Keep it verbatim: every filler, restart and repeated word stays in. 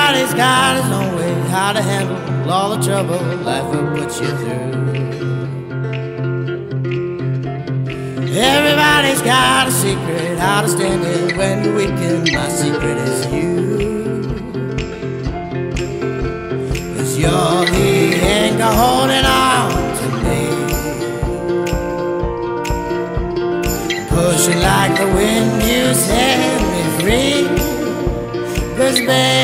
Everybody's got his own way how to handle all the trouble life will put you through. Everybody's got a secret how to stand it when you're weakened. My secret is you, 'cause you're the anchor holding on to me, pushing like the wind, you set me free. 'Cause baby,